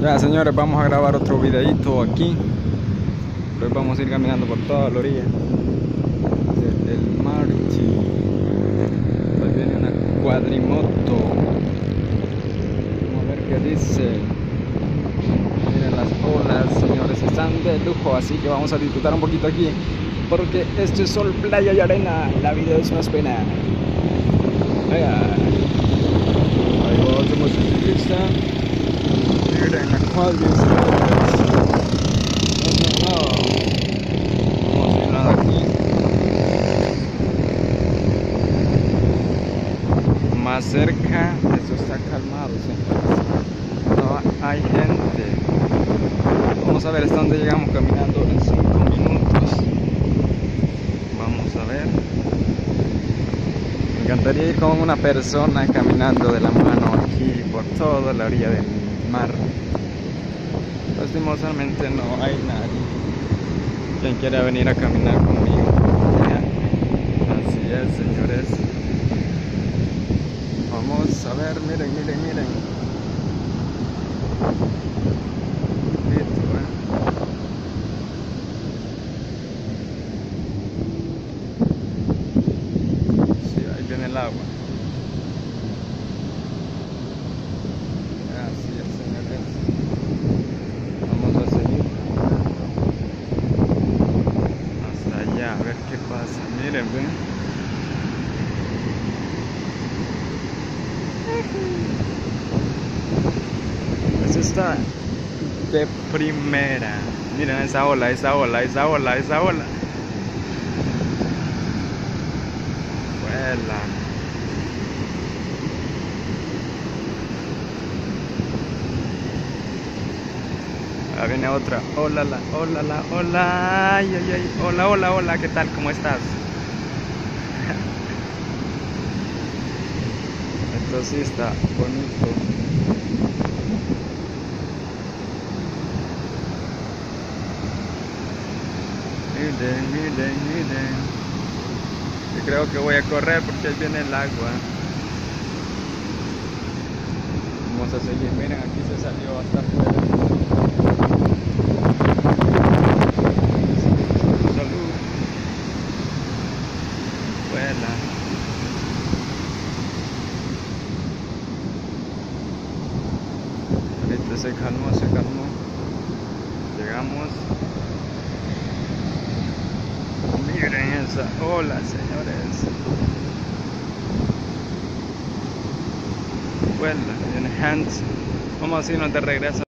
Ya, señores, vamos a grabar otro videito aquí. Hoy vamos a ir caminando por toda la orilla del mar. Hoy viene una cuadrimoto. Vamos a ver qué dice. Miren las olas, señores, están de lujo, así que vamos a disfrutar un poquito aquí, porque esto es sol, playa y arena. La vida es más pena. Ahí va otro motociclista. Miren la cuadrimoto. No. Vamos a ir aquí. Más cerca, esto está calmado, señores. No hay gente. Vamos a ver hasta dónde llegamos caminando en 5 minutos. Vamos a ver. Me encantaría ir con una persona caminando de la mano aquí por toda la orilla del mar. Lastimosamente no hay nadie quien quiera venir a caminar conmigo. Así es, señores. Vamos a ver, miren. Sí, ahí viene el agua. Así es, señores. Vamos a seguir hasta allá a ver qué pasa. Miren, ven. Eso está de primera. Miren esa ola. Vuela. Ahora viene otra. Hola. Ay. Hola, ¿qué tal? ¿Cómo estás? Esto sí está bonito. Miren. Yo creo que voy a correr porque ahí viene el agua. Vamos a seguir. Miren, aquí se salió bastante. Salud. Vuela. Ahorita se calmó. Llegamos. Miren esa ola, señores. Vuela, viene Hans. Vamos a irnos de regreso.